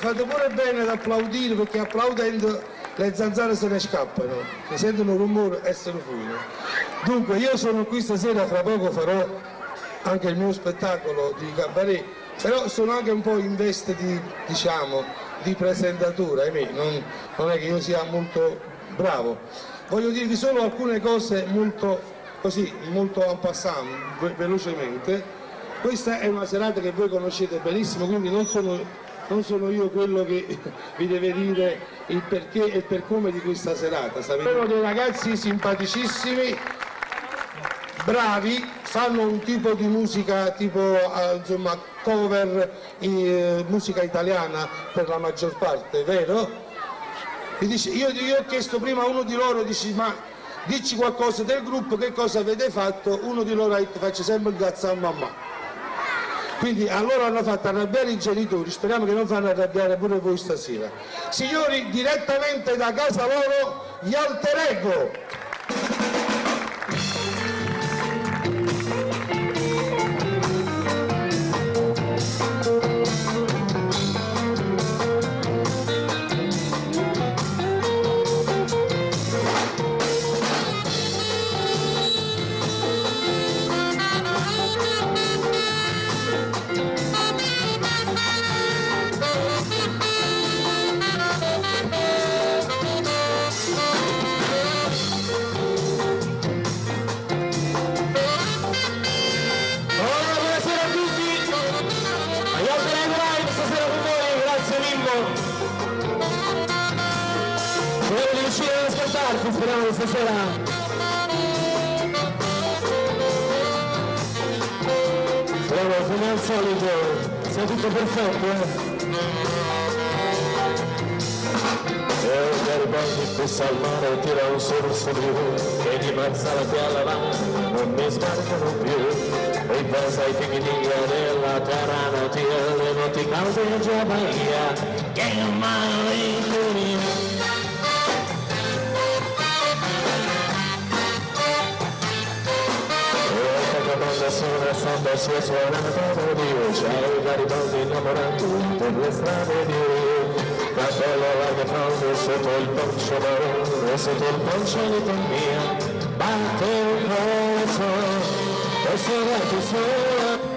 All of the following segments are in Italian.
fate pure bene ad applaudire, perché applaudendo le zanzare se ne scappano, se sentono un rumore e se ne fuggono. Dunque io sono qui stasera, fra poco farò anche il mio spettacolo di cabaret, però sono anche un po' in veste di, diciamo, di presentatore, ahimè, non è che io sia molto bravo. Voglio dirvi solo alcune cose molto così, molto en passant, velocemente. Questa è una serata che voi conoscete benissimo, quindi non sono io quello che vi deve dire il perché e il per come di questa serata. Sono dei ragazzi simpaticissimi, bravi, fanno un tipo di musica tipo insomma cover, musica italiana per la maggior parte, vero? Io ho chiesto prima a uno di loro, dici, ma dici qualcosa del gruppo, che cosa avete fatto? Uno di loro ha detto, faccio sempre il cazzo a mamma. Quindi allora hanno fatto arrabbiare i genitori, speriamo che non fanno arrabbiare pure voi stasera. Signori, direttamente da casa loro, gli Alter Ego. Speriamo stasera. Bravo, come al solito, sei tutto perfetto, E Garibaldi bussa al mare, tira un sorso blu, e di Marzala alla lavanda non mi sbarcano più. E pensa ai figli della terra natia, le notti calde già Bahia, che mai Samba si è suonata Dio, ciao Garibaldi innamorato per le strade di Rio, cappello larghe falde sotto il poncio marrone, sotto il poncio l'economia, batte un coso, e sorrento sola.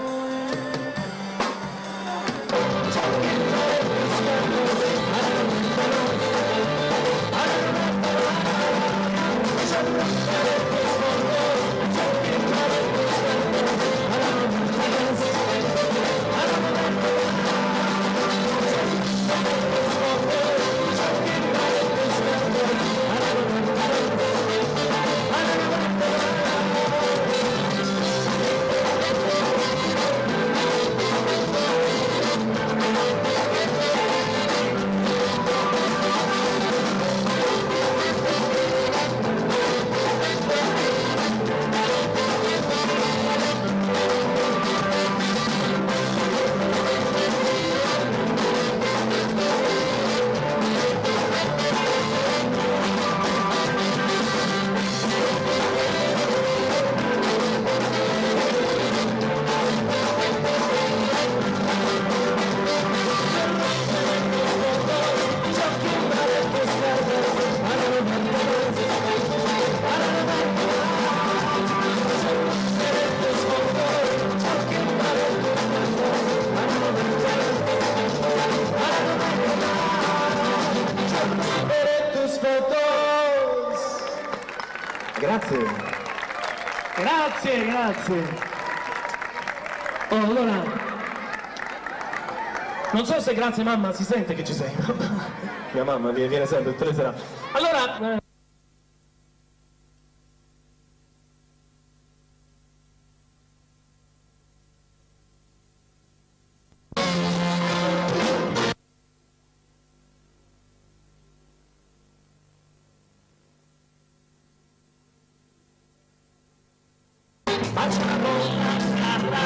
Grazie. Grazie, grazie. Oh, allora, non so se grazie mamma si sente che ci sei. Mia mamma viene sempre tutte le serate. Allora... Faccio una cosa,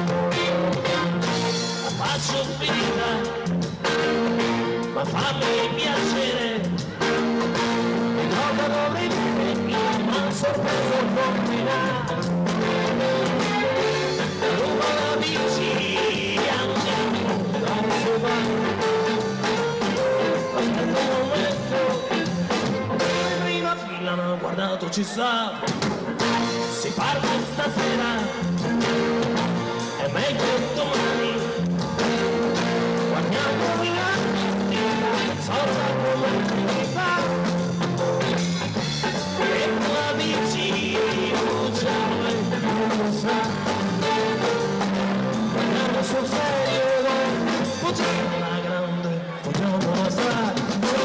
faccio finita, ma fammi piacere, ricorda come vive, io non sorpreso combinare, ruba la bici, andiamo, non si va. tu ci sta, si parte stasera, è meglio domani, guardiamo in avanti, sorda come ti fa, e la vicino già non lo sa, guardiamo sul serio, fuggiamo la grande, fuggiamo la strada.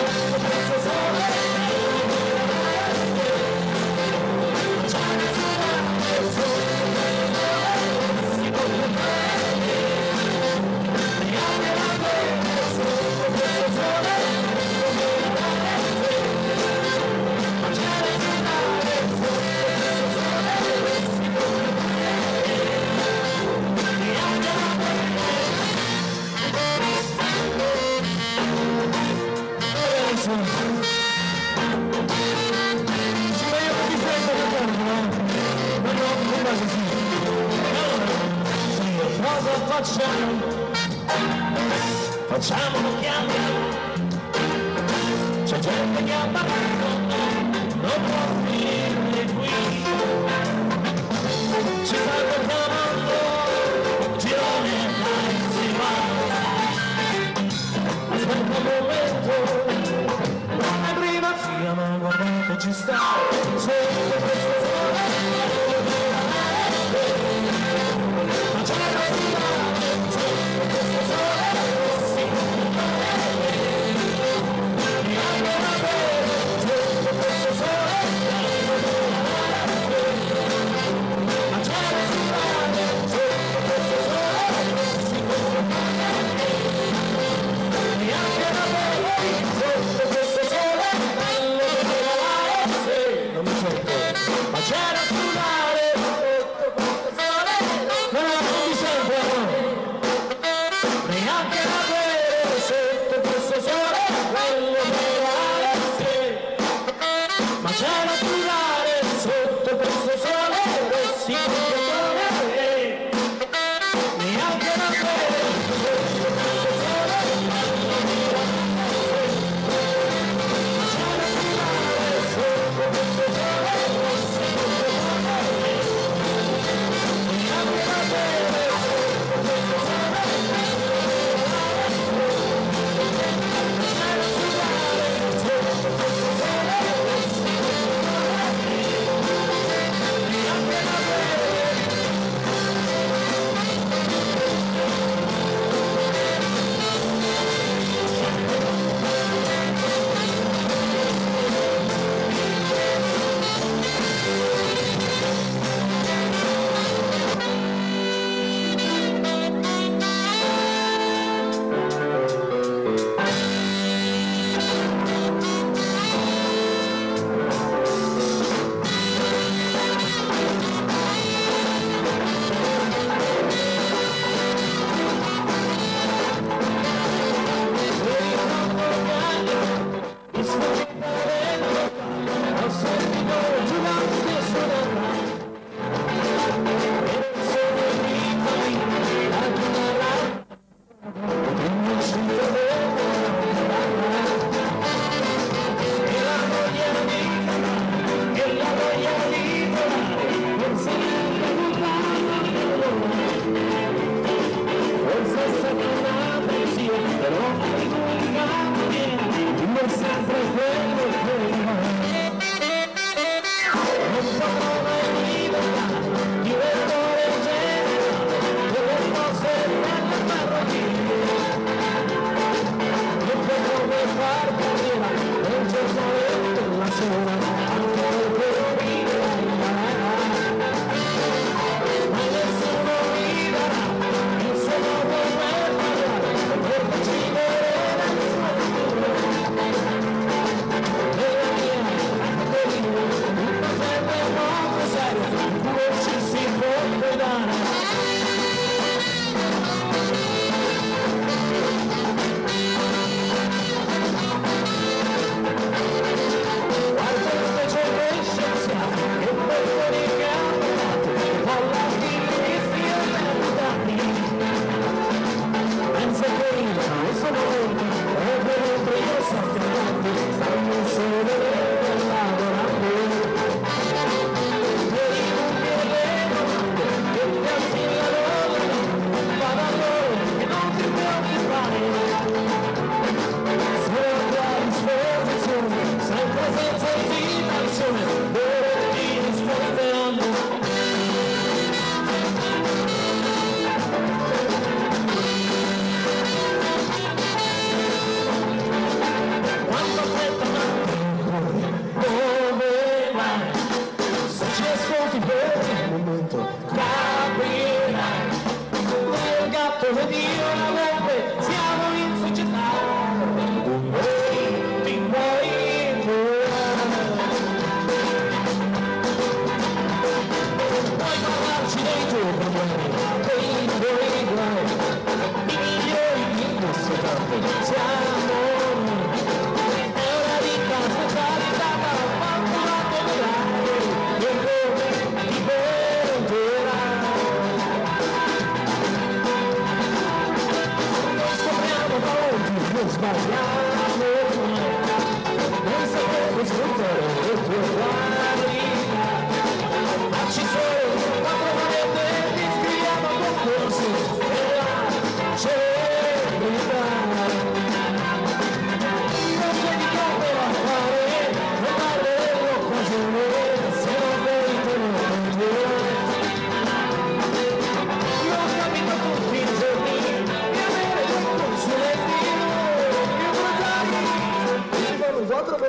Facciamolo chiamo, c'è gente che ha parlato, non può finire qui, ci stanno chiamando, girone dai si va, aspetta un momento, la prima figlia ma guardate ci sta, sotto questo sole, ma c'è la figlia, sotto questo sole,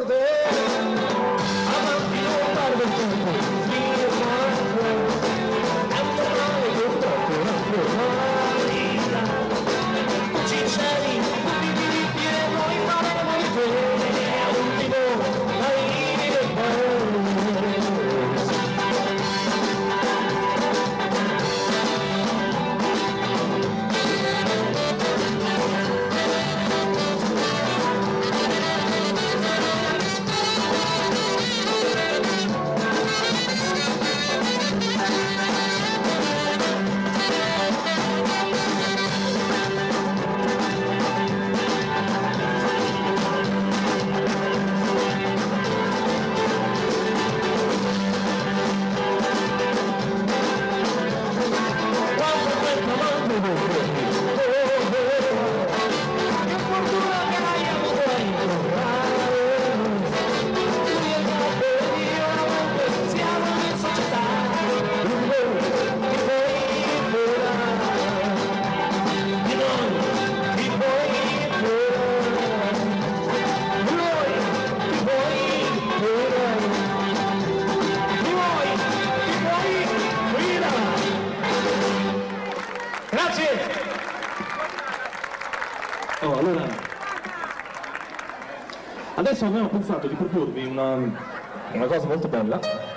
Oh, allora, adesso abbiamo pensato di proporvi una cosa molto bella,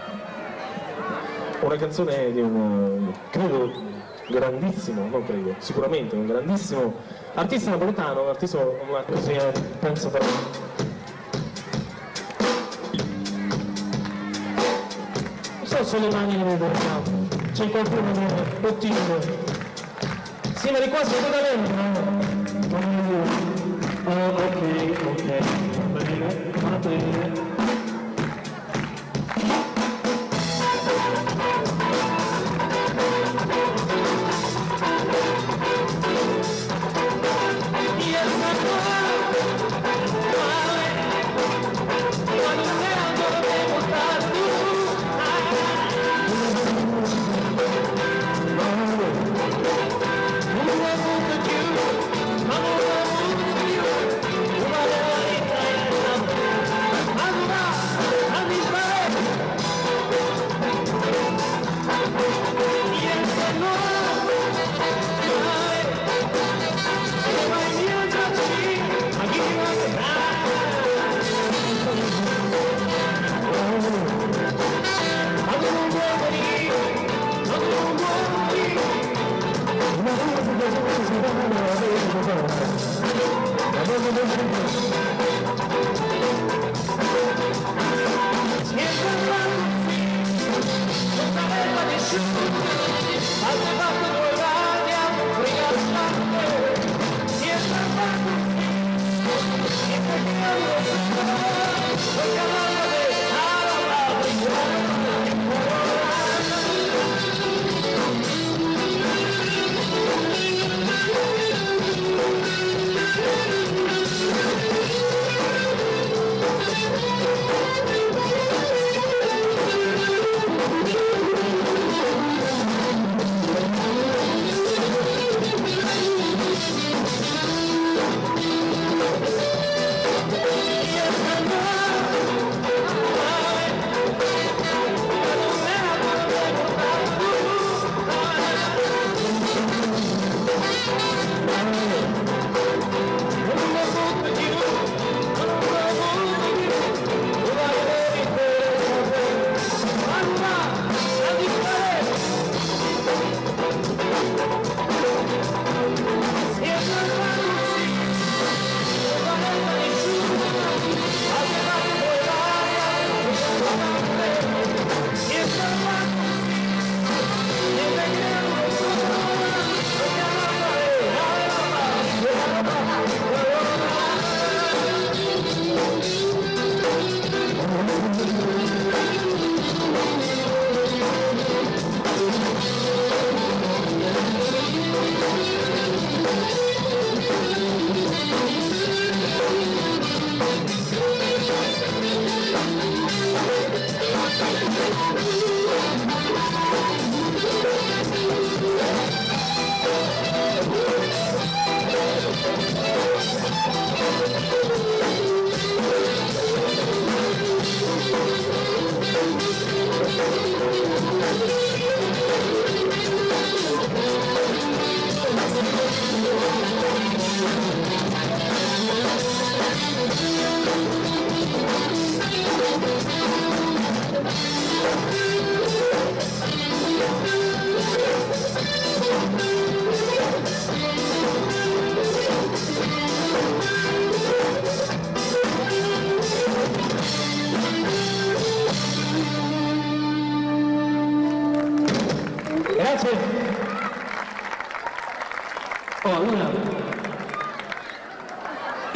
una canzone di un, credo, grandissimo, non credo, sicuramente un grandissimo artista napoletano, un artista, così penso però. Non so se le mani le vedo, c'è qualcuno che è un po' timido. Sì, ma di qua si vede dentro. Oh, ok, va bene.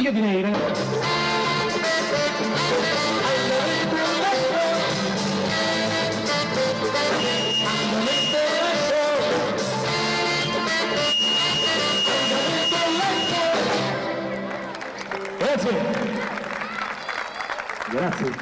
Chiedi Neire. Grazie. Grazie.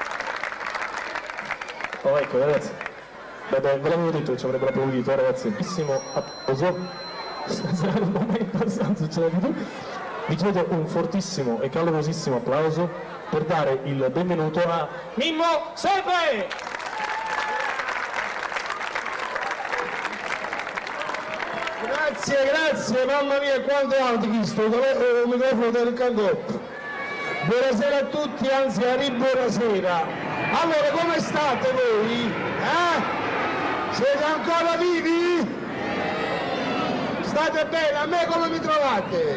Oh, ecco ragazzi, ve l'avevo detto che ci avrebbero applaudito, ragazzi, bellissimo applauso. Sarà il momento, succede di più. Vi chiedo un fortissimo e calorosissimo applauso per dare il benvenuto a Mimmo Serpe! Grazie, mamma mia, quanto è alto questo, il microfono del cangotto. Buonasera a tutti, anzi a buonasera. Allora, come state voi? Siete ancora vivi? State bene? A me come mi trovate?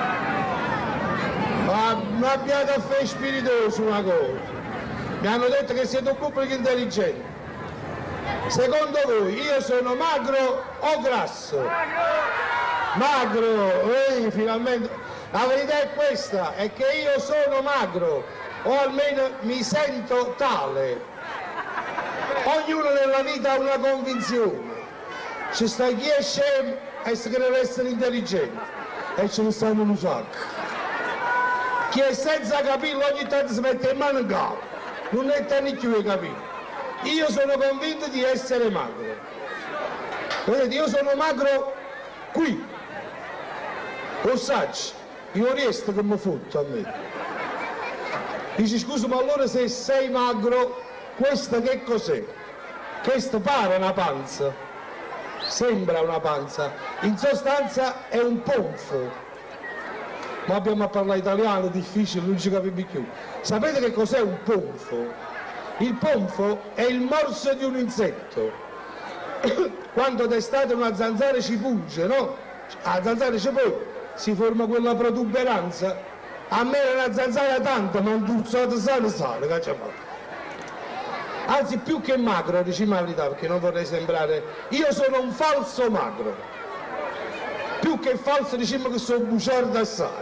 Ma non abbiate a fare spiritoso una cosa. Mi hanno detto che siete un pubblico intelligente. Secondo voi io sono magro o grasso? Magro, finalmente. La verità è questa, è che io sono magro, o almeno mi sento tale. Ognuno nella vita ha una convinzione. Ci sta chi è scemo e si deve essere intelligente, e ce ne stanno un sacco. Chi è senza capello ogni tanto si mette in mano in capo, non è tanto più i capelli. Io sono convinto di essere magro. Vedete, io sono magro qui. Lo saggio, io resto che mi fotto a me. Dici scusa, ma allora se sei magro, questa che cos'è? Questa pare una panza, sembra una panza, in sostanza è un ponfo. Ma abbiamo a parlare italiano, difficile, non ci capiamo più. Sapete che cos'è un ponfo? Il ponfo è il morso di un insetto. Quando d'estate una zanzara ci punge, no? La zanzara ci poi si forma quella protuberanza. A me era una zanzara tanta, ma un tuzzato sale, che c'è fatto? Anzi, più che magro, diciamo la verità, perché non vorrei sembrare... Io sono un falso magro. Più che falso, diciamo che sono buciardo assai.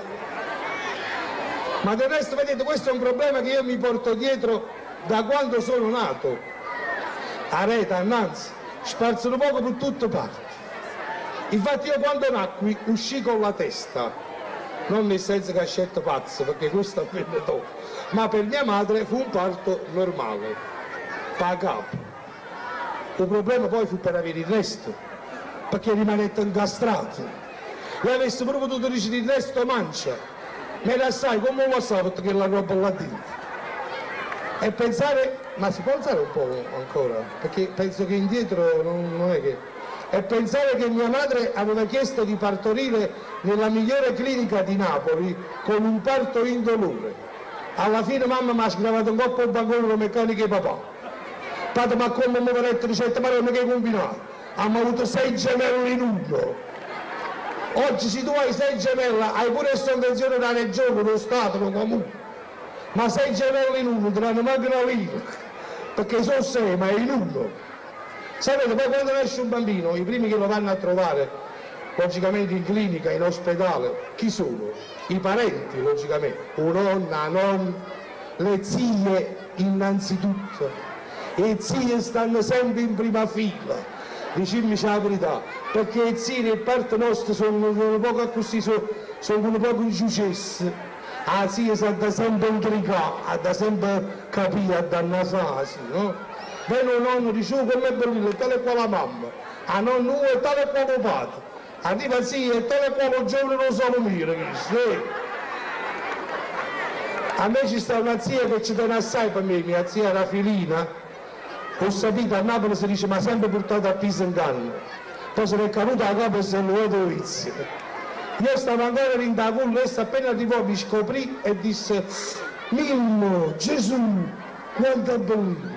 Ma del resto, vedete, questo è un problema che io mi porto dietro da quando sono nato. A rete, annanzi, sparsano poco per tutte parti. Infatti io quando nacqui uscì con la testa, non nel senso che ha scelto pazzo, perché questo avvenne dopo, ma per mia madre fu un parto normale, pagato. Il problema poi fu per avere il resto, perché rimanette incastrato. E avessi proprio potuto dire il resto mancia, me la sai come lo sa perché la roba là dentro. E pensare, ma si può alzare un po' ancora, perché penso che indietro non è che... E pensare che mia madre aveva chiesto di partorire nella migliore clinica di Napoli con un parto indolore. Alla fine mamma mi ha sgravato un po' il bancone con meccanico e papà. Padre, ma come mi avete ricette, ma non che hai combinato? Abbiamo avuto 6 gemelli in uno. Oggi se tu hai 6 gemelli, hai pure la sovvenzione da regione, lo Stato, lo comune. Ma 6 gemelli in uno, ti danno manco una lira, perché sono 6, ma è in uno. Sapete, poi quando nasce un bambino, i primi che lo vanno a trovare, logicamente in clinica, in ospedale, chi sono? I parenti, logicamente, nonna, nonno, le zie innanzitutto. E le zie stanno sempre in prima fila, diciamo la verità, perché le zie nel parte nostro sono un po' così, sono un po' ingiucesse. Ah sì, si ha sempre intricare, ha sempre capire, da annasarsi, no? Viene un nonno, dice, oh, come è bello, tale qua la mamma, a nonno è tale qua lo padre, arriva sì, e tale qua lo giovane non so mire, A me ci sta una zia che ci tiene assai per me, mia zia Rafilina, ho sapito a Napoli si dice, ma sempre portato a Pisa in canna, poi se ne è caduta a capo e se lo vedo vizio. Io stavo ancora in da culla, e appena arrivò mi scoprì e disse, Mimmo, Gesù, quanto è bello!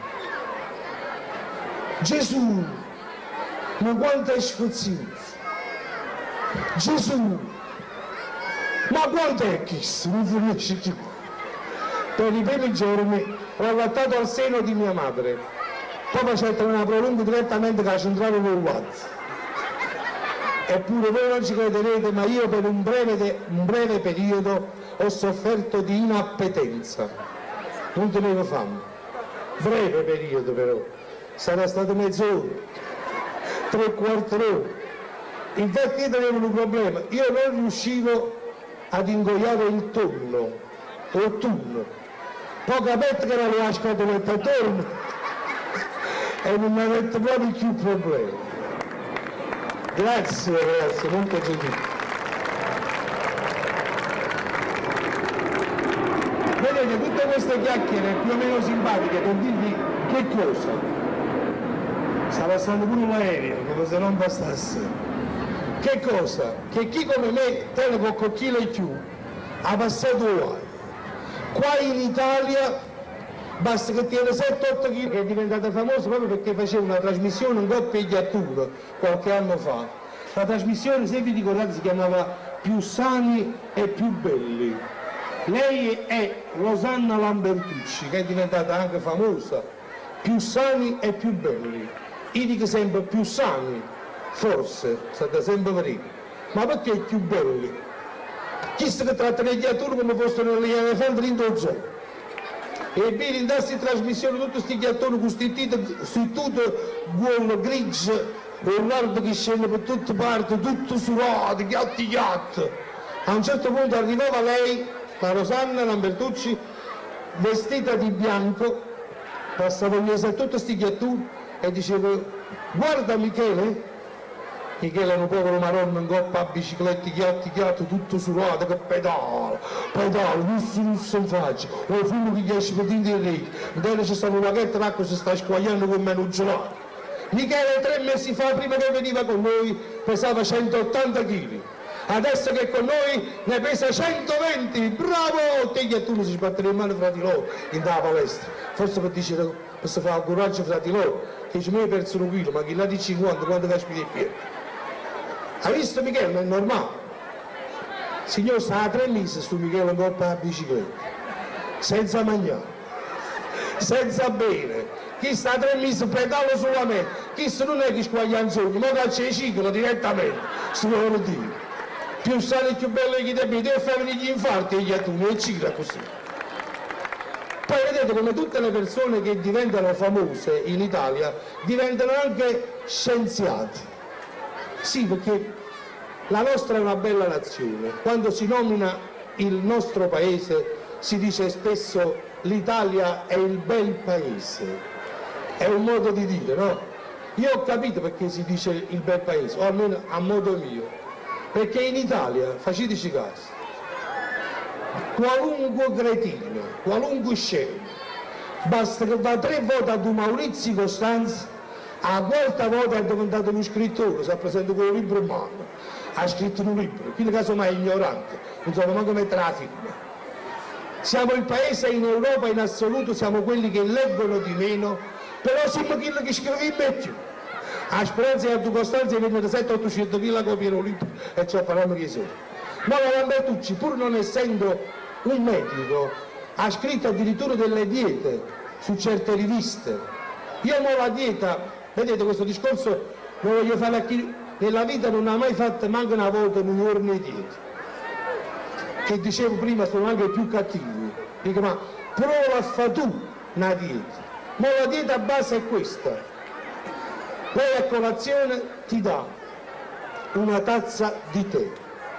Gesù, ma quanto è sfazioso! Gesù, ma quanto è questo? Non finisce più. Per i primi giorni ho allattato al seno di mia madre, poi facevo una prolunga direttamente che la centrale del Wazz. Eppure voi non ci crederete, ma io per un breve periodo ho sofferto di inappetenza, non tenevo fame, breve periodo però, sarà stato mezz'ora, 3/4 d'ora. Infatti io avevo un problema, io non riuscivo ad ingoiare il tonno o il tunno, poco aperto che era la scatoletta attorno e non mi avete proprio più problemi. Grazie ragazzi, molto gentile. Vedete, tutte queste chiacchiere più o meno simpatiche per dirvi che cosa? Sta passando pure un aereo, come se non bastasse. Che cosa? Che chi come me tiene poco chilo e più ha passato uguale. Qua in Italia basta che tiene 7-8 kg, che è diventata famosa proprio perché faceva una trasmissione in coppia e ghiattura qualche anno fa. La trasmissione, se vi ricordate, si chiamava Più sani e più belli. Lei è Rosanna Lambertucci, che è diventata anche famosa. Più sani e più belli. Io dico sempre più sani, forse, state sempre veri. Ma perché più belli? Chissà che tratta le ghiature come fossero gli elefanti in zoo. E bene, in questa trasmissione tutti questi ghiattoni costituiti su tutto buono, grigio, un lardo che scende per tutte parti, tutto surato, ghiatti. A un certo punto arrivava lei, la Rosanna Lambertucci, vestita di bianco, passava in mezzo a tutti questi ghiattoni e diceva: guarda Michele. Michele era un povero maronna in coppa a biciclette, ghiatti, tutto surato, che pedala, russo in faccia, o fumo che gli esce per dentro il rete, vedete c'è stato un laghetto d'acqua, si sta squagliando con meno gelato. Michele 3 mesi fa, prima che veniva con noi, pesava 180 kg, adesso che con noi ne pesa 120, bravo! Te e tu si sbattere in mano fra di loro, in da palestra, forse per dire, per fare coraggio fra di loro, che dice, mi hai perso 1 chilo, ma chi là di 50, quando caspita il piede? Hai visto Michele? Non è normale. Signore, sta a 3 mesi sto Michele in coppa a bicicletta, senza mangiare, senza bere. Chi sta a 3 mesi pedala solamente, chi se non è che squaglia in sogno, ma caccia il ciclo direttamente, si vuole dire. Più sani e più belli che ti abiti, e fai venire gli infarti e gli atuni, e cicla così. Poi vedete come tutte le persone che diventano famose in Italia diventano anche scienziati. Sì, perché la nostra è una bella nazione. Quando si nomina il nostro paese si dice spesso l'Italia è il bel paese. È un modo di dire, no? Io ho capito perché si dice il bel paese, o almeno a modo mio. Perché in Italia, faceteci caso, qualunque cretino, qualunque scemo, basta che va 3 volte ad un Maurizio Costanzo, a quarta volta è diventato uno scrittore, si presenta con un libro in mano, ha scritto un libro, quindi casomai è ignorante, non so manco mettere la firma. Siamo il paese in Europa in assoluto, siamo quelli che leggono di meno, però siamo quelli che scriviamo più. A Speranza e a Tu Costanza vengono 700-800 mila copie in un libro e ci parliamo chi sono. Ma la Lambertucci, pur non essendo un medico, ha scritto addirittura delle diete su certe riviste. Io ho la dieta. Vedete, questo discorso lo voglio fare a chi nella vita non ha mai fatto manco una volta un giorno di dieta. Che dicevo prima sono anche più cattivi. Dico, ma prova a fare tu una dieta. Ma la dieta a base è questa. Lei a colazione ti dà una tazza di tè.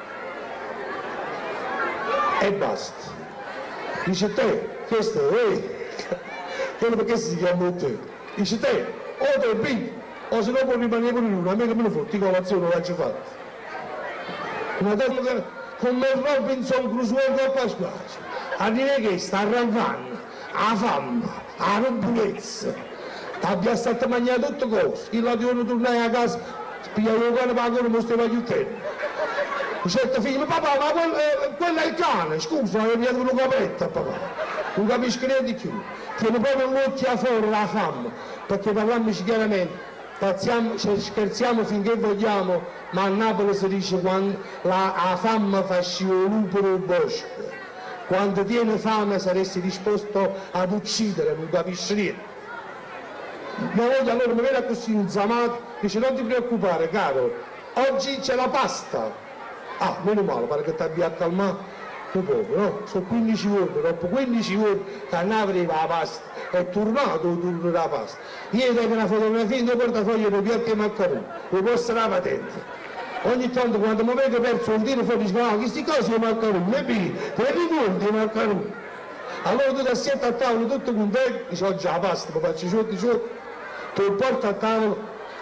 E basta. Dice te, questo è quello perché si chiama te. Dice te. O te bevi, o se no può rimanere pure uno, a me che me ne fotti colazione lo faccio fatta. Una tazza come Robinson Crusoe coppa spiaggia, a dire che sta arrancando, la fame, la rompunezza, abbia stato a mangiare tutte cose, il latino tornai a casa, spiegavo il cane, ma ancora non stava aiutando. Un certo figlio, papà, ma quello è il cane, scusa, mi ha dato una coperta, papà, non capisco niente di più, tiene proprio l'occhio fuori la fame. Perché parliamoci chiaramente, scherziamo finché vogliamo, ma a Napoli si dice quando la fame fa scivolo lupo nel bosco. Quando tiene fame saresti disposto ad uccidere, non capisci niente. Mia moglie allora mi viene così inzamato, dice non ti preoccupare caro, oggi c'è la pasta. Ah, meno male, pare che ti abbia calmato. un poco, no? Sono 15 ore, dopo 15 ore che andava la pasta, è tornato il turno della pasta. Io tengo una fotografia in due portafogli per piatti e maccheroni, lo posso la patente. Ogni tanto quando mi vedo perso un tiro fuori dico, questi cose sono maccheroni, e vedi, te li ricordi i maccheroni? Allora tu ti assieti a tavola tutto contento, dici oggi la pasta, mi faccio sotto, tu porti a tavola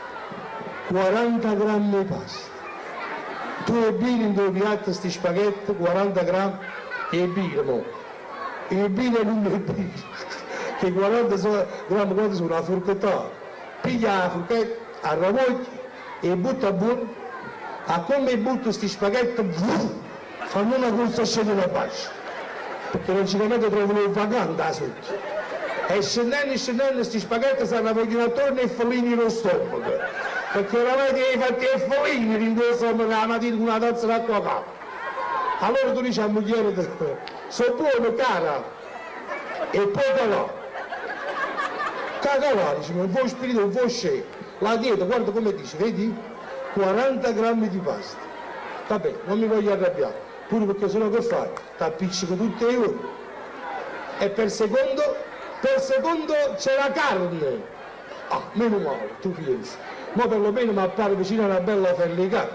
40 grammi di pasta. Tu e bini in due piatti questi spaghetti, 40 grammi, e bini, mo. E bini e non e bini. Che 40 grammi quando sono una forchettata. Piglia la forchetta, arravogli e butta buono. A come butto questi spaghetti, fanno una corsa a scendere la pace. Perché logicamente trovano un vagante da sotto. E scendendo questi spaghetti stanno avvogliando attorno e fallini nello stomaco. Perché oramai hai fatto i foglini in due sommi la mattina con una tazza d'acqua a capo. Allora tu dici a moglie, sono buono cara, e poi calò. Cacalà, dici, ma vuoi spirito, vuoi scemo. La dieta, guarda come dice, vedi? 40 grammi di pasta. Vabbè, non mi voglio arrabbiare, pure perché sennò che fai? Ti appiccico tutte le ore. E per secondo c'è la carne. Ah, meno male, tu pensi. Ma perlomeno mi appare vicino a una bella fellicata.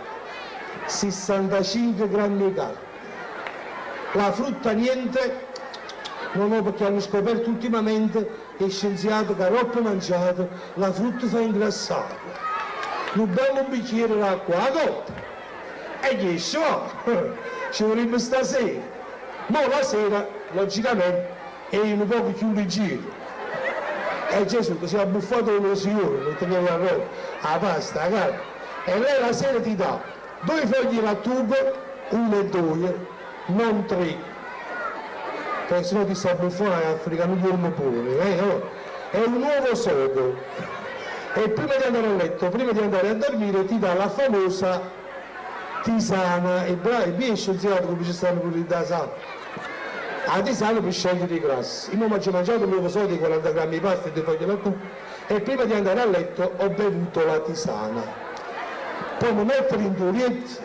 65 grammi di carne. La frutta niente, non ho, perché hanno scoperto ultimamente gli scienziati che troppo mangiato la frutta fa ingrassare. Un bello bicchiere d'acqua a coppa. E che so, ci vorrebbe stasera. Ma la sera, logicamente, è un po' più leggero. E Gesù che si è abbuffato uno signore, non teneva la roba, la pasta, la carne. E lei la sera ti dà 2 fogli di lattuga, 1 e 2, non 3. Perché sennò ti sta abbuffando e africano dormo pure, no? È un uovo sodo. E prima di andare a letto, prima di andare a dormire, ti dà la famosa tisana. E bravi, è scienziato come ci stanno pure da sala. La tisana per scegliere i grassi. Io mi ho mangiato un uovo sodo di 40 grammi di pasta e 2 fogli di lattuga e prima di andare a letto ho bevuto la tisana. Poi mi metto in duriezza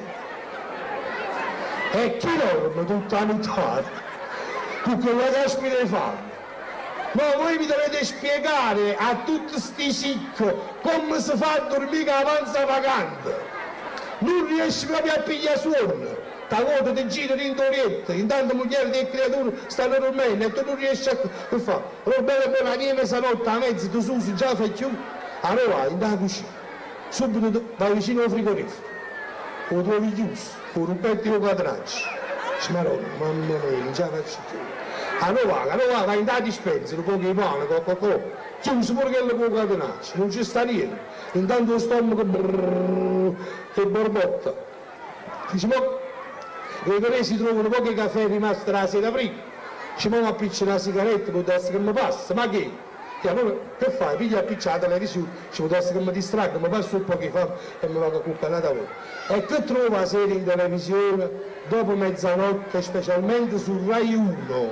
e chi dorme tutta la notte? Tu che la caspita hai fatto? Ma voi mi dovete spiegare a tutti sti sic come si fa a dormire con la panza vacante. Non riesci proprio a pigliare suono. Ta vuota ti gira in dorietta, intanto moglie e creature stanno dormendo e tu non riesci a fare. Allora bella buona mia mezzanotte a mezzo tu susi già fai più. Allora vai in da cucina, subito vai vicino al frigorifero, lo trovi chiuso, con un pettino quadraccio. Dici ma no, mamma mia, non ce la faccio più. Allora vai in da dispensa, un po' di pane, Coca-Cola, chiuso pure che le può catenarci, non ci sta niente. Intanto lo stomaco che borbotta. Dici ma e per si trovano pochi caffè rimasti la sera prima, ci muovo a picciare una sigaretta, può essere che mi passa, ma che? E allora che fai? Piglia a picciare la televisione, ci può essere che mi distraggo, mi passo un po' di fame e mi vado a cuccanare voi. E che trovo la sera in televisione dopo mezzanotte, specialmente sul Rai 1?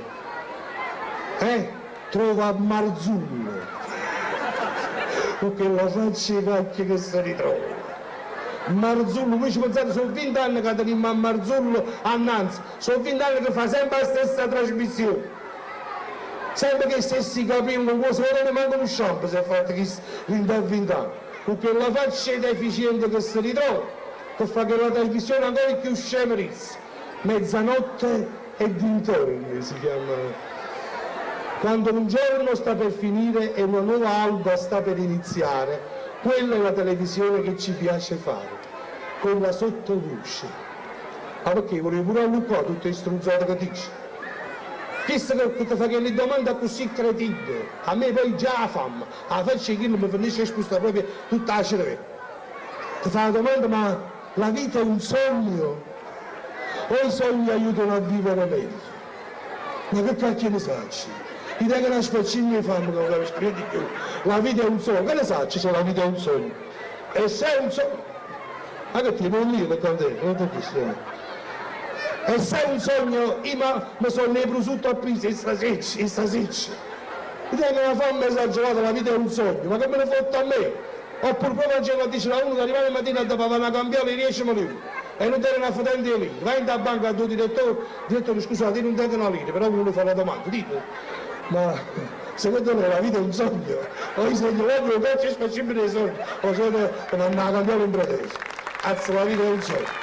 Trova Marzullo, perché la faccia i cacchi che si ritrova. Marzullo, voi ci pensate, sono 20 anni che teniamo a Marzullo annanzi, sono 20 anni che fa sempre la stessa trasmissione, sempre che stessi capelli, non può sapere manco un shampoo se è fatto che 20 anni, perché la faccia è deficiente che si ritrova, che fa che la trasmissione è ancora più scemerizza. Mezzanotte e dintorni si chiama. Quando un giorno sta per finire e una nuova alba sta per iniziare, quella è la televisione che ci piace fare, con la sottovoce. Ma perché volevo pure a Luca tutte le stronzate che dici? Chissà che ti fa quelle domande così cretine, a me poi già la fame, la faccia che non mi finisce a spostare proprio tutta la cervella. Ti fa la domanda, ma la vita è un sogno? O i sogni aiutano a vivere meglio? Ma che cacchio ne sai? Idea che la sfaccina fanno che non capisco di più. La vita è un sogno, che ne sa se la vita è un sogno? E se è un sogno, ma che ti non lì per cantare, non ti chiesto. E se è un sogno, io mi sono nei prosciutto a pizza, e stasicci. Idea che la fame esagerata, la vita è un sogno, ma che me ne fotte a me? Oppure poi mangiare a dice la uno che arriva la mattina e dopo vanno a cambiare, riesce a morire. e non dare una fotente di lire. Vai in da banca al tuo direttore, scusate, io non tengo una lira, però volevo fare la domanda, dite. Ma secondo me la vita è un sogno, o io sogno proprio per ci facciamo dei sogni, o sono non la cambiamo in pretesa. Anzi, la vita è un sogno.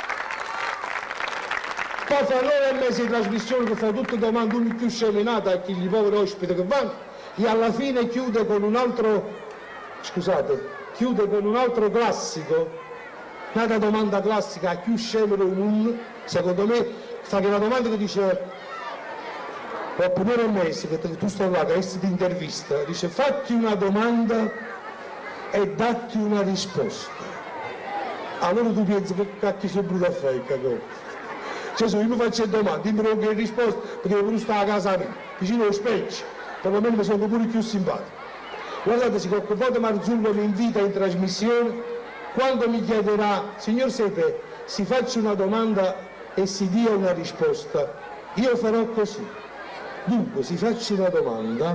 Poi fra 9 mesi di trasmissione che fa tutte domande, uno più sceminato a chi gli poveri ospiti che vanno, e alla fine chiude con un altro, classico, un'altra domanda classica a più scemo del mondo, secondo me, fa che la domanda che dice, dopo 9 mesi che tu stai là, che ti intervista, dice fatti una domanda e datti una risposta. Allora tu pensi che cacchio sei brutto a fare, cacchio. Cioè, se io mi faccio domande, io mi do che risposta, perché io sto a casa mia, vicino allo specchio, perlomeno mi sono pure più simpatico. Guardate, se qualche volta Marzullo mi invita in trasmissione, quando mi chiederà, signor Sepe, si faccia una domanda e si dia una risposta, io farò così. Dunque, si faccia una domanda,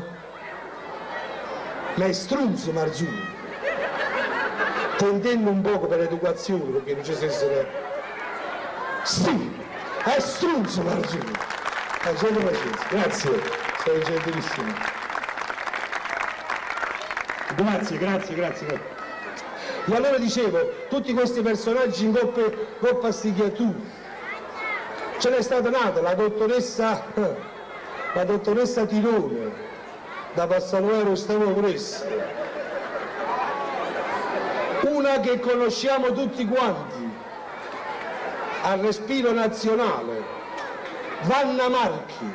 ma è strunzo Marzullo, tendendo un poco per educazione, perché non ci sa essere... Sì! È strunzo Marzullo. Grazie, sei gentilissimo. Grazie. E allora dicevo, tutti questi personaggi in coppa stichiatura. Ce n'è stata nata la dottoressa Tirone, da Passanuero Stavo Presso. Una che conosciamo tutti quanti, al respiro nazionale, Vanna Marchi.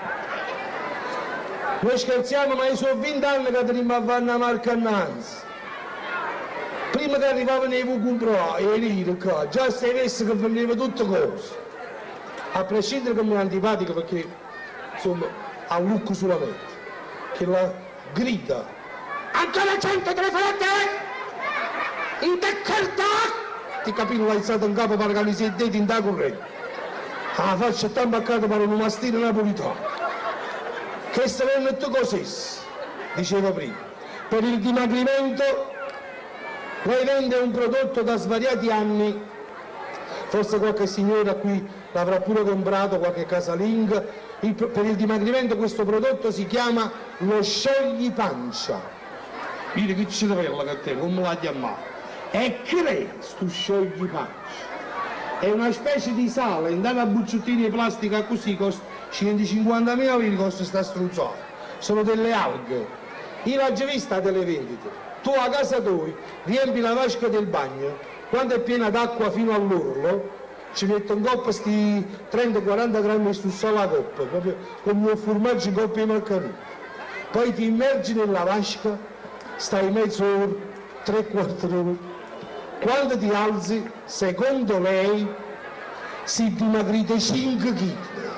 Noi scherziamo, ma io sono 20 anni che tenim a Vanna Marchi annanzi. Prima che arrivavano i Vucumpro e i Liri, già stai messo che veniva tutte cose. A prescindere che mi è antipatico perché, insomma, ha un look sulla mente, che la grida. Ancora 100 telefonate! In deccarta! Ti capivo l'ha alzato in capo per che mi si detti in da corrente. La faccia è tan baccata per un mastino napolitano. Che se venne tu così, diceva prima. Per il dimagrimento lei vende un prodotto da svariati anni, forse qualche signora qui l'avrà pure comprato, qualche casalinga. Per il dimagrimento questo prodotto si chiama lo sciogli pancia. Dire che ci deve che te, come la chiamare? E crea sto sciogli pancia. È una specie di sale, in una bucciottina di plastica così, costa 150.000 lire, costa sta struzata. Sono delle alghe. Io l'ho già vista delle vendite. Tu a casa tua riempi la vasca del bagno, quando è piena d'acqua fino all'orlo, ci metto in coppa sti 30-40 grammi di sale a coppa, proprio come un formaggio in coppa di maccheroni. Poi ti immergi nella vasca, stai mezz'ora, 3/4 d'ora. Quando ti alzi, secondo lei, si dimagrite 5 kg.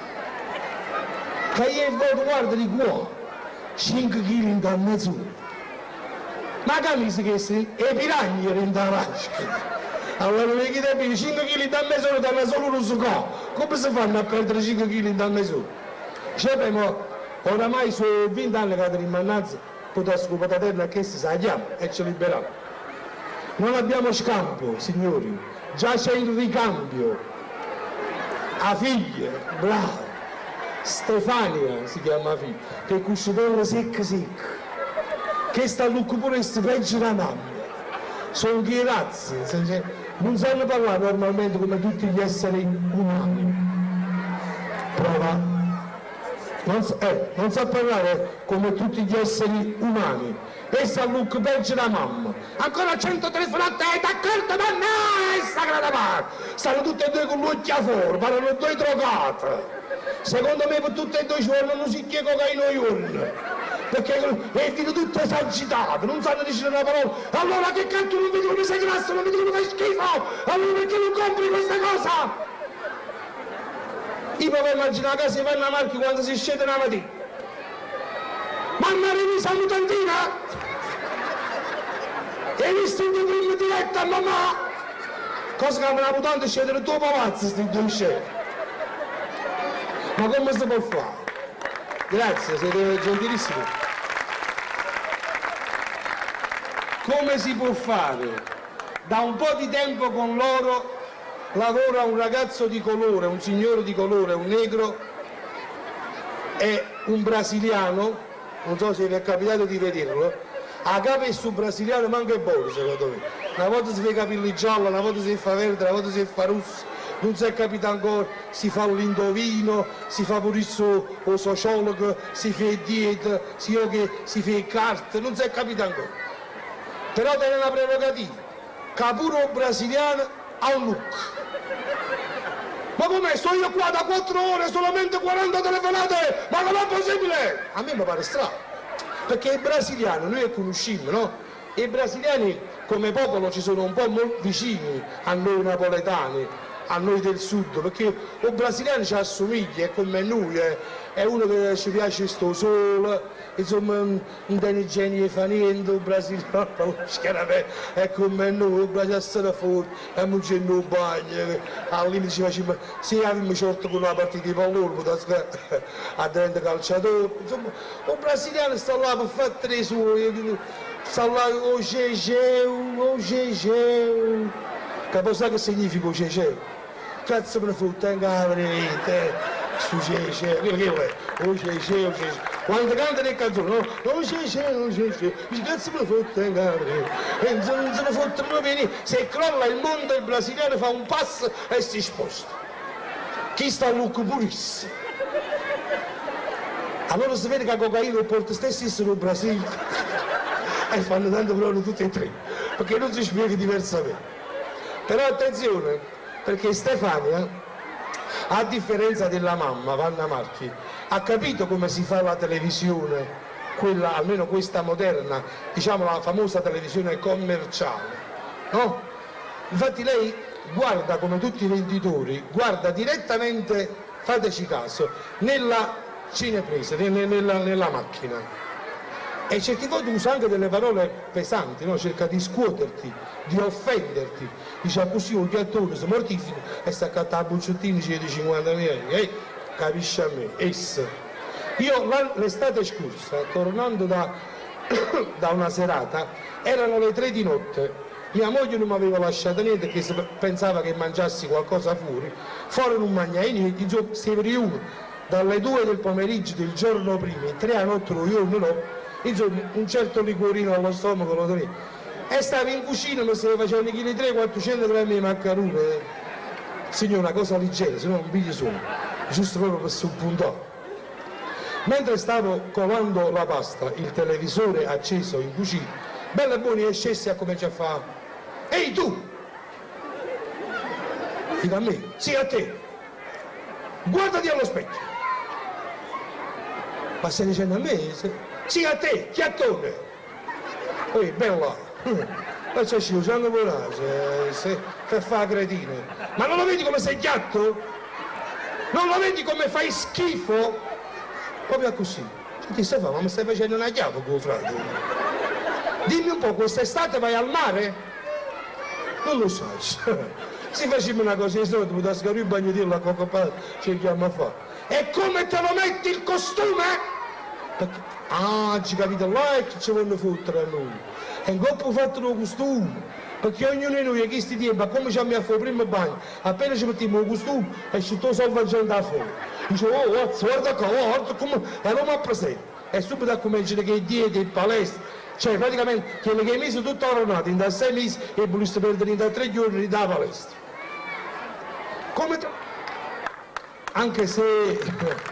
Che io guarda di qua, 5 kg in da mezz'ora. Ma capisci che e piragni in da vasca. Allora mi chiede 5 kg da mezz'ora danno solo uno succo. Come si fanno a perdere 5 kg da mezz'ora? Cioè, ma oramai sono 20 anni che tenim innanzi, potessi scopare da terra che si sa chiama e ci liberiamo. Non abbiamo scampo, signori, già c'è il ricambio. A figlia, brava, Stefania si chiama figlia, che è cuscitella secca, che sta a lucco pure peggio da mamma. Sono due razze, non sanno parlare normalmente come tutti gli esseri umani. Prova. Non sa parlare come tutti gli esseri umani. E sta a lucco peggio da mamma. Ancora 100 telefonate, d'accordo da me, sagrada parte. Stanno tutte e due con l'occhio fuori, parlano due drogate. Secondo me per tutte e due ci vogliono un sicchio cocaina iurno. Perché è fino tutto esagitato, non sanno dire una parola. Allora che cazzo non vedi come sei grasso, non vedi come fai schifo? Allora perché non compri questa cosa? Io provo a immaginare a casa di Vanna Marchi quando si scende la mattina. Mamma rivisa mutantina? Hai visto in prima diretta, mamma? Cosa che la mutante scende il tuo palazzo, sti due scende. Ma come si può fare? Grazie, siete gentilissimi. Come si può fare? Da un po' di tempo con loro lavora un ragazzo di colore, un signore di colore, un negro e un brasiliano, non so se vi è capitato di vederlo, a capo è su brasiliano manca è buono secondo me. Una volta si fa i capelli gialli, una volta si fa verde, una volta si fa rosso, non si è capito ancora, si fa l'indovino, si fa pure il sociologo, si fa dieta, si fa carte, non si è capito ancora. Però tiene una prerogativa, che pure un brasiliano ha un look. Ma com'è? Sto io qua da 4 ore, solamente 40 telefonate, ma com'è possibile? A me mi pare strano, perché i brasiliani, noi li conosciamo, no? E i brasiliani come popolo ci sono un po' vicini a noi napoletani, a noi del sud, perché il brasiliano ci assomiglia, è come noi, è uno che ci piace sto sole, insomma non tiene genio fa niente, il brasiliano è come noi, il brasiliano stare fuori, e non c'è il bagno, all'inizio ci facciamo, se avevamo certo con una partita di pallone, a diventare calciatore, insomma, il brasiliano sta là per fare 3 suoi, sta là, o Gegeu, capo sa che significa o Gegeu? Cazzo me ne fotte anche la veramente, su Gegeu, che è? O Gegeu, quando canta le canzoni, no? O Gegeu, cazzo me ne fotte anche la veramente, e non se ne fotte proprio bene, se crolla il mondo il brasiliano fa un passo e si sposta. Chi sta a look purissimo? Allora si vede che la cocaina porta stessissimo nel Brasile. E fanno tanto problema tutti e 3, perché non si spiega diversamente. Però attenzione, perché Stefania, a differenza della mamma, Vanna Marchi, ha capito come si fa la televisione, quella, almeno questa moderna, diciamo la famosa televisione commerciale, no? Infatti lei guarda, come tutti i venditori, guarda direttamente, fateci caso, nella cinepresa, nella macchina. E certe volte usa anche delle parole pesanti, no? Cerca di scuoterti, di offenderti. Dice così un piattone si mortifica e sta accanto a bucciottini di 50.000 euro. Capisci a me? Essa. Io l'estate scorsa, tornando da una serata, erano le 3 di notte. Mia moglie non mi aveva lasciato niente perché pensava che mangiassi qualcosa fuori non mangiai niente, insomma, siamo riuniti dalle 2 del pomeriggio del giorno prima, 3 a notte lo giorno no. Insomma, un certo liquorino allo stomaco lo tenevo. E stavo in cucina, mi stavo facendo 300-400 grammi di maccherone. Signore, una cosa leggera, se no non pigli solo, giusto proprio per suppuntare. Mentre stavo colando la pasta, il televisore acceso in cucina, bella e buoni, e scesi a cominciare a fare: ehi tu! Dico a me, sì a te, guardati allo specchio. Ma stai dicendo a me? Sì a te, chiattone! Poi, bella! Ma c'è ci usando volare, se fa cretina. Ma non lo vedi come sei chiatto? Non lo vedi come fai schifo? Proprio così. Cioè, ti stai facendo, ma mi stai facendo una chiave con frate? Dimmi un po', quest'estate vai al mare? Non lo sai. Se facciamo una cosa di solito, mi da scarire il bagno di là, cosa cerchiamo a fare. E come te lo metti il costume? Perché, ci capite là e che ci vogliono fottere a noi. E in coppa fatto il costume, perché ognuno di noi a questi tempi, come ci abbiamo a fare il primo bagno, appena ci mettiamo il costume, e ci sto salvaggiando a fuori. Dice, oh, guarda qua, guarda come, e non mi presente. E subito a cominciare che diete, in palestra, cioè praticamente quello che hai messo tutta la giornata, in da 6 mesi, e volessi perdere in da 3 giorni da palestra. Come anche se...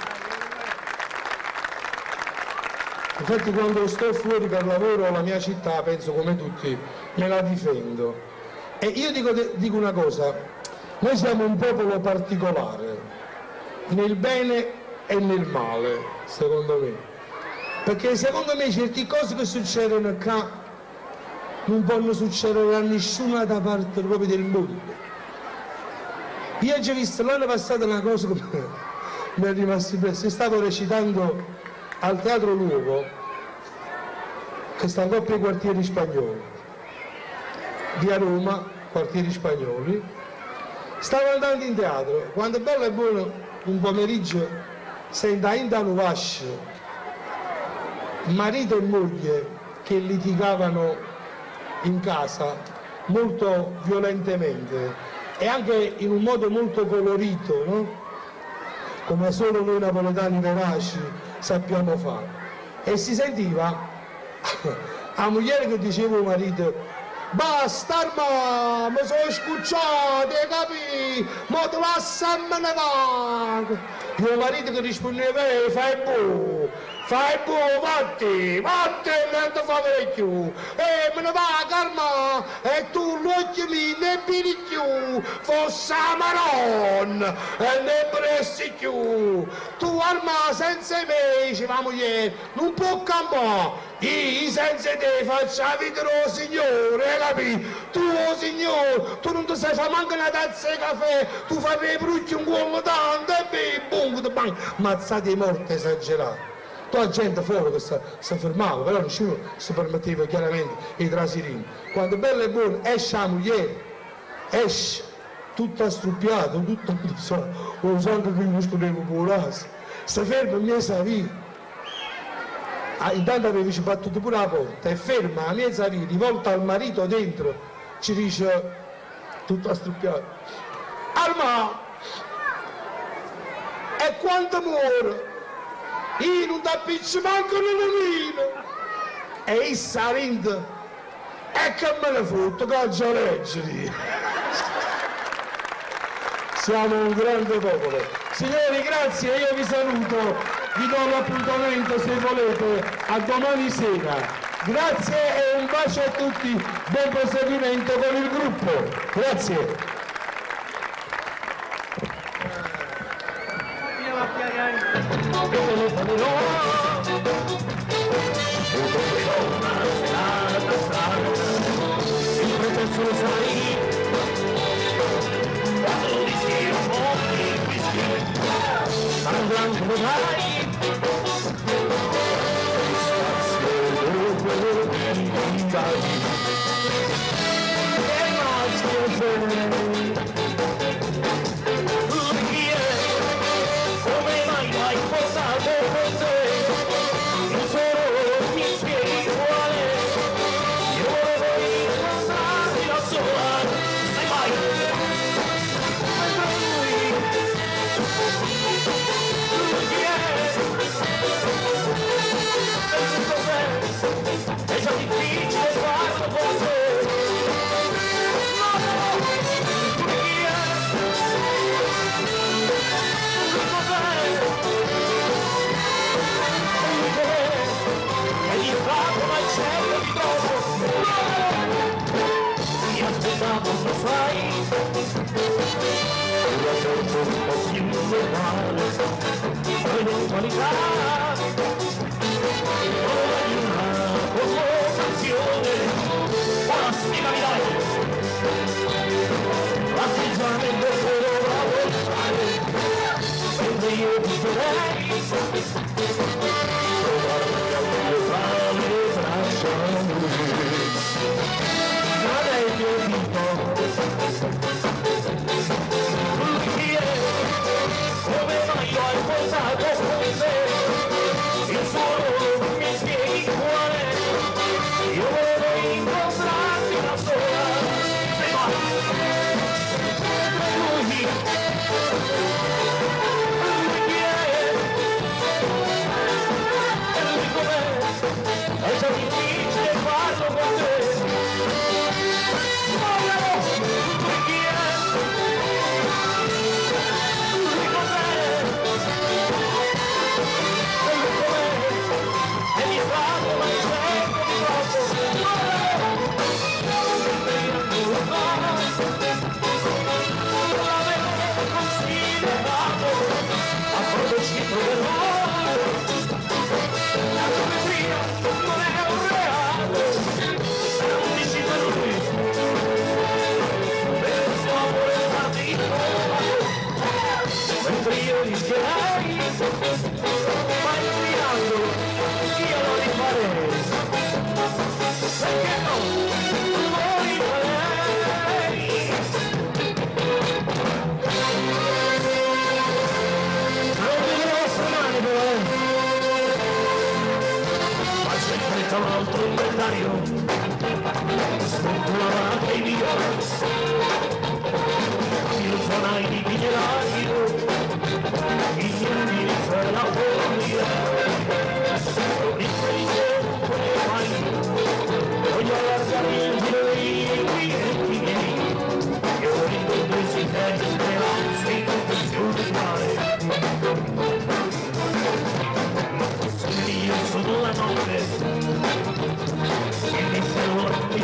Infatti quando sto fuori per lavoro alla mia città, penso come tutti, me la difendo. E io dico una cosa, noi siamo un popolo particolare, nel bene e nel male, secondo me. Perché secondo me certe cose che succedono qua non possono succedere a nessuna parte proprio del mondo. Io ho già visto l'anno passato una cosa che mi è rimasta impressa, stavo recitando al Teatro Nuovo, che sta in coppia ai quartieri spagnoli, via Roma, quartieri spagnoli. Stavo andando in teatro, quando è bello e buono, un pomeriggio, sento in da un vascio, marito e moglie che litigavano in casa molto violentemente, e anche in un modo molto colorito, no? Come solo noi napoletani veraci sappiamo fare. E si sentiva la moglie che diceva al marito: basta Armà, mi sono scucciato, hai capito? Ma ti lasciami va. Io il marito che rispondeva: fai buono, vatti, non ti fa più. Me ne va, calma, e tu l'occhio mi ne piri più, fosse maronna, e ne presti più. Tu Armà senza me, diceva la moglie, non può campare. Io senza te faccio la vita del Signore, hai capito? Tu, oh Signore, tu non ti sai fare manco una tazza di caffè, tu fai per i bruci un uomo tanto e bim, mazzate di morte esagerate. La gente fuori che si fermava, però nessuno si permetteva chiaramente i trasirini. Quando bella e buona esce la moglie, esce tutta struppiata, tutta persona, o sangue che mi scorreva per il naso, si ferma e mi sa via. Intanto avevi battuto pure la porta e ferma la mia via, rivolta al marito dentro, ci dice tutta struppiata: Armà, e quanto muore? Io non ti appiccio manco l'olino! E issa rinde, e che me ne fotte, che già leggeri! Siamo un grande popolo. Signori, grazie, io vi saluto, vi do l'appuntamento se volete a domani sera. Grazie e un bacio a tutti, buon proseguimento con il gruppo. Grazie. Il pretesto lo sai, quando lo rischi un po' di whisky, parlando lo sai, e come mai lo hai portato con te? Non solo mi spieghi quale, io volevo incontrarti da sola, sai mai? Mentre lui chi è? E cos'è? È già difficile farlo con te. Lo sai, la sento un po' più normale, l'eventualità vorrei una provocazione, ora spiegami dai, l'atteggiamento che dovrò fare, mentre io ti direi, trovarmi al mio tra le braccia. Come mai lo hai portato con te? Il suono mi spieghi qual è? Io volevo incontrarti da sola, se mai lui chi è? E lui com'è? È già difficile farlo con te. Io rischierei, ma inspirando io lo rifarei, perché no, lo rifarei. Non mi devo strumare però, ma c'è fretta un altro inventario, strutturato e migliore. non hai di pigliaio, il mio indirizzo è la follia, non infelice come mai, voglio allargare il giro dei clienti miei, io rido il desiderio speranze in condizioni male. Se io sono la notte, e mi sembra di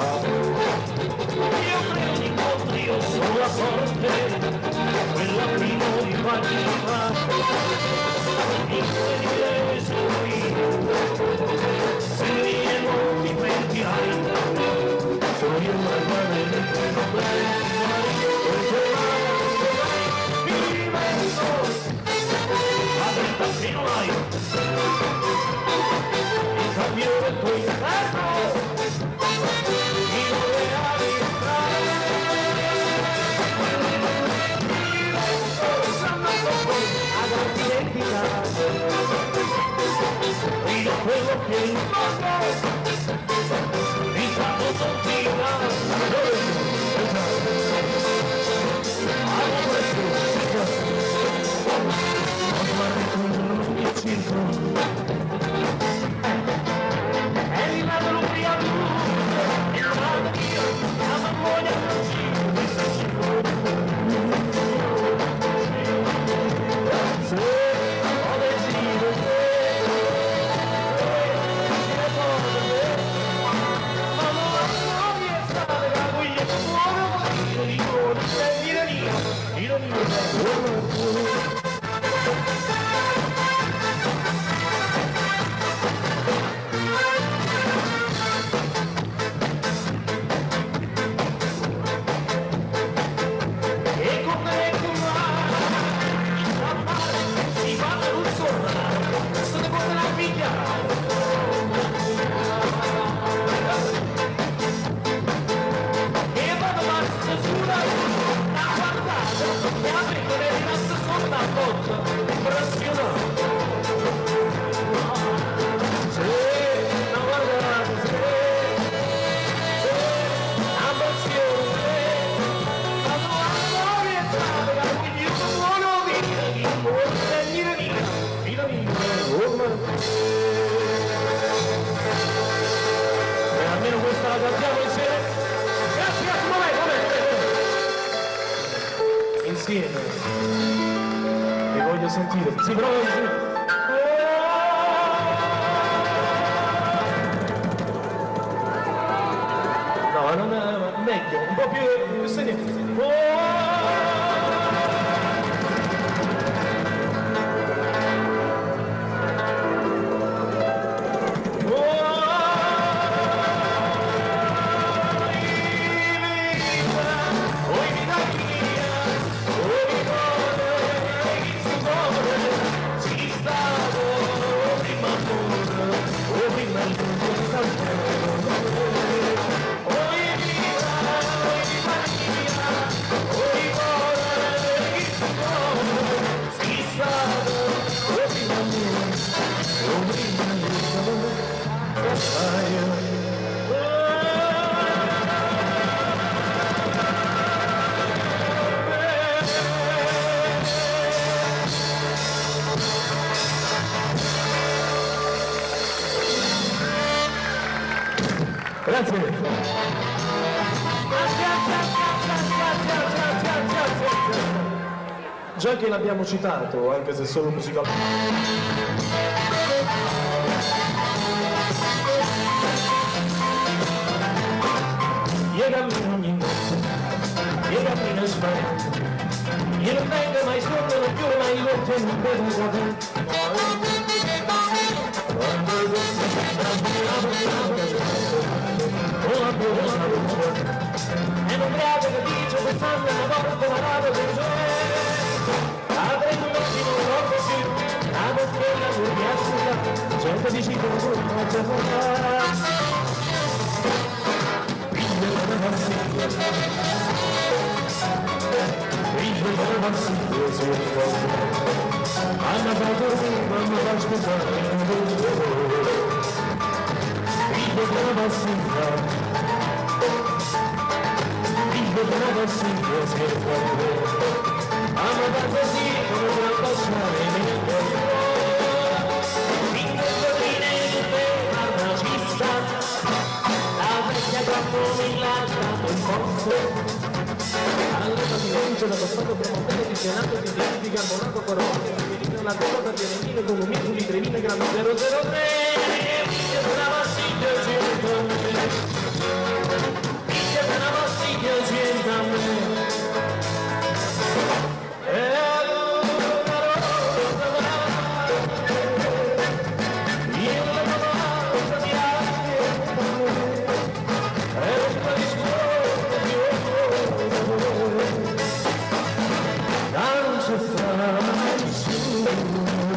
io credo di incontri, io sono la sorte, quella prima di farmi fare, incredibile sono io, se viene non ti pentirai, sono io la mano del tuo problema, mi divento, ma vita che non hai, il cambio del tuo inferno, io quello che in fondo mi fanno sentire e rimangono qui a lui e guarda io la mammoglia mi sta scivolo se ho deciso almeno questa la cantiamo insieme. Grazie a tutti, insieme vi voglio sentire, si prova insieme. No, non è meglio, un po' più serio. Grazie. Già che l'abbiamo citato, anche se solo musicalmente. Io cammino ogni notte, io cammino sbagliato, io non vengo mai sotto, non chiudo mai gli occhi e non vedo un capo. E non grave che dice quest'anno una volta una rata del apre gli occhi non troppo più la bottiglia non mi asciuga gente dice che non c'è forza figlio della Marsiglia si ricorda hanno fatto prima mi fa scusare figlio della Marsiglia si ricorda ma va così come vuoi lasciare nel cuore. In questo continente farmacista, la vecchia cappomilla ha dato un posto. Allora si vince dallo stato promontale fissionato di bicarbonato corroso, la cosa tiene 1000 con un mix di 3000 grammi 003, minchia se una pastiglia sienta a me, minchia se una pastiglia sienta a me. E allora rosa va, io la cosa mi aspetta a me, e un discorso di oro, non c'è sta nessuno.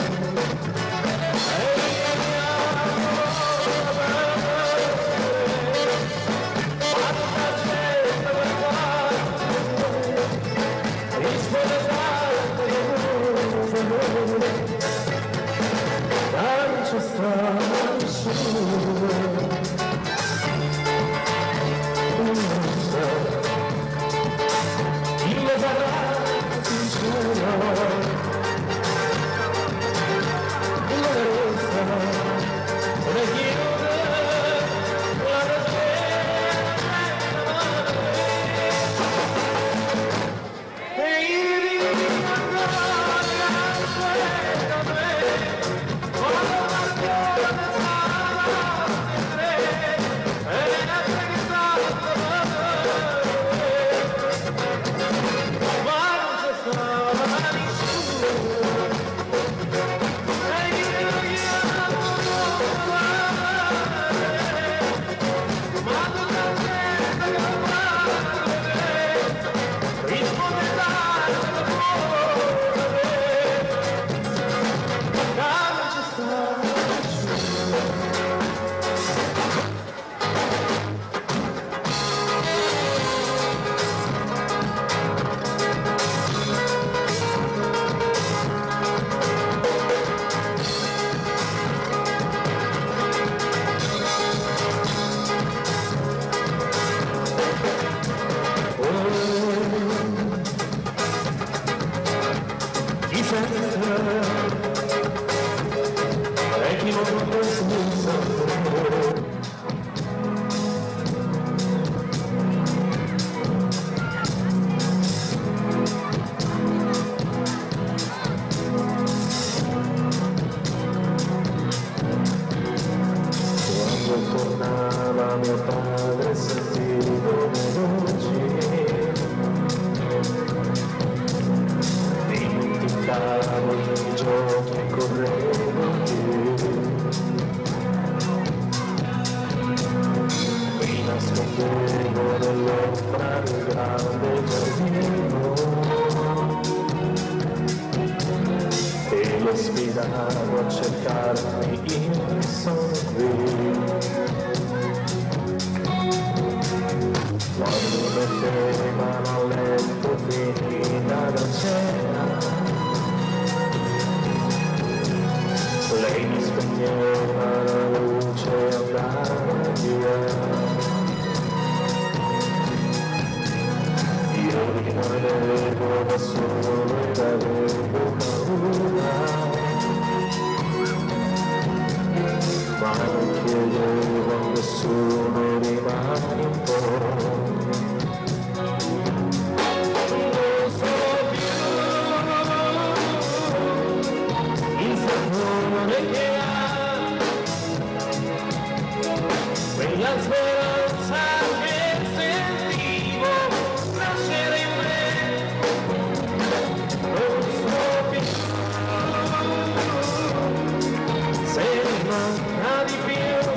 Sfidavo a cercarmi, io sono qui. Quando mettevano a letto finita la cena, lei mi spegneva la luce e andava via. Io rimanevo da solo ed avevo paura, ma non chiedevo a nessuno, rimani un po'. Non so più il sapore che ha quella speranza che sentivo nascere in me. Non so più se manca di più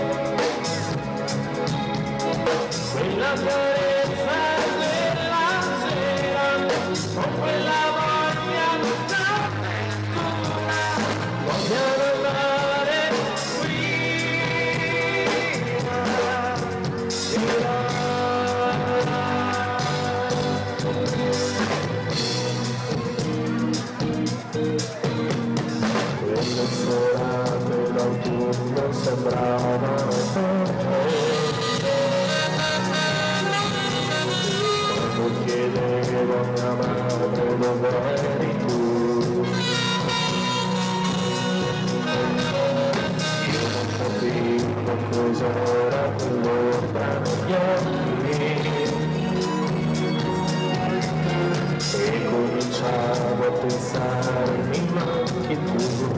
quella carezza della sera, con quella voglia d'avventura, voglia d'andare quelle serate d'autunno sembravano eterni. sono ora lontano gli occhi e cominciavo a pensare mi manchi tu.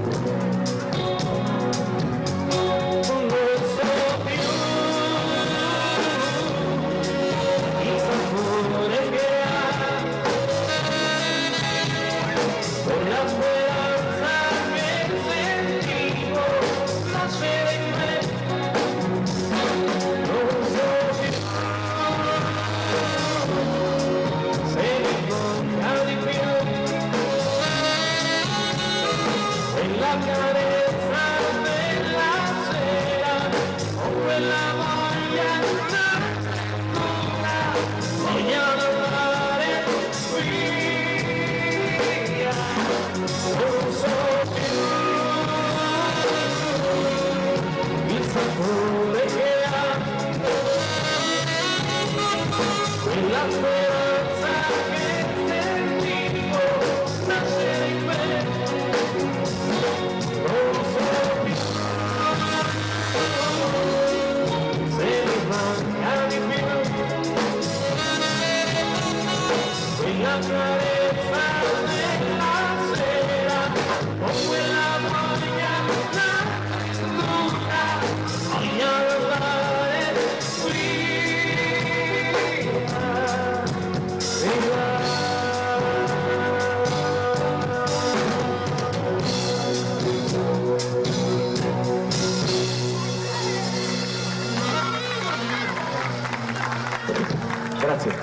Grazie.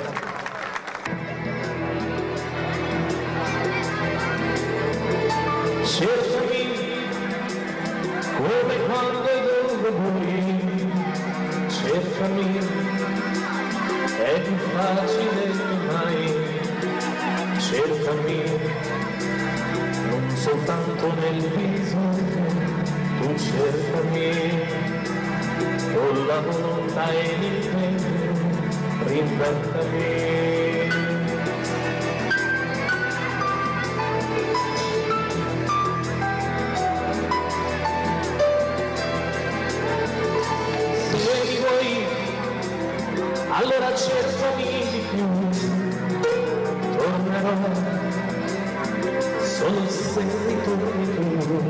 Cercami come quando e dove vuoi, cercami, è più facile che mai, cercami, non soltanto nel viso, tu cercami, con la volontà e l'impegno, reinventami. Allora cercami di più, tornerò, solo se ritorni tu.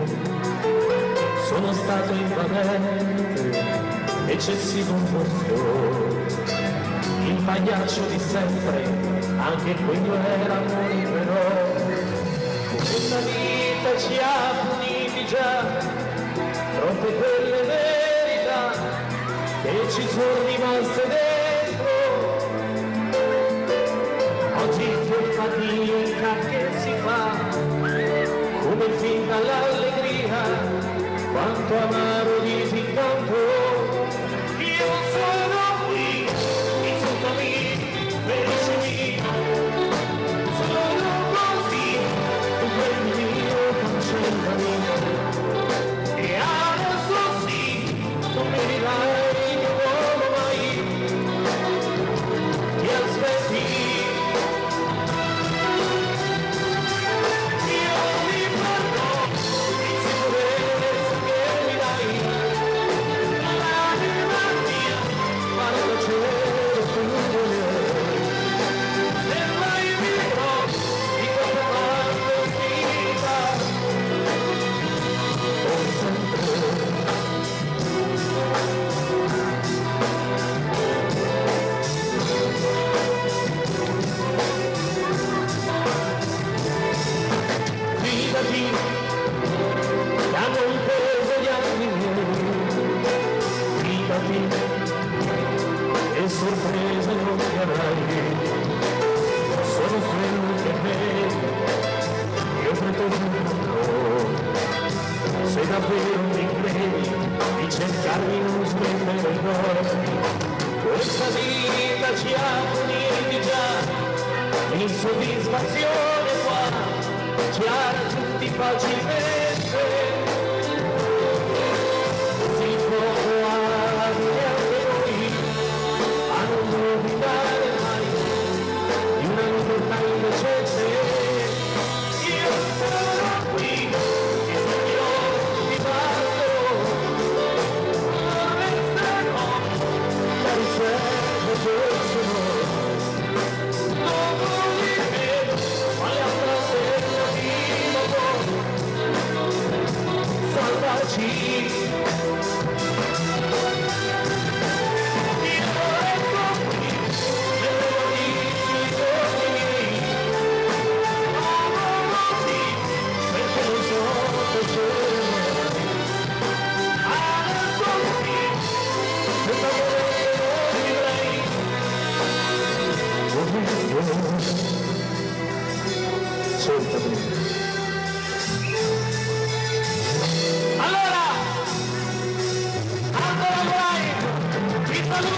Sono stato invadente, eccessivo un posto, il pagliaccio di sempre, anche quello era amore però. Questa vita ci ha puniti già, troppe quelle verità che ci sono rimaste dentro. Oggi che fatica che si fa, come finta l'allegria, quanto amaro disincanto. Io sono qui, insultami, feriscimi, sono così, tu prendimi o cancellami. E adesso sì, tu mi dirai che non mai ti aspetti. E sorprese non mi avrai, sono quello che vedi, io pretendo se davvero mi credi di cercarmi non smettere no. Questa vita ci ha uniti già, l'insoddisfazione qua ci ha raggiunti facilmente. Così poco anche noi a non dubitare mai di una libertà indecente. Io sono qui, ti segno, ti parlo, come stai?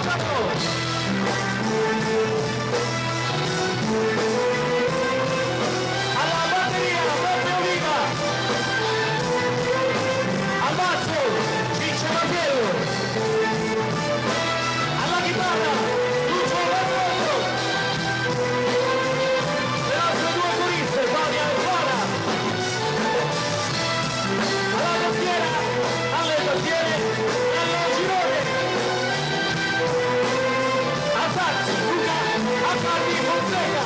alla batteria Peppe Oliva, al basso Ciccio Papiero, alla chitarra Lucio Barroso, le altre due coriste Fabia e Fara, alle tastiere e al girone, a Saxi, Luca, a Cardi Fonseca.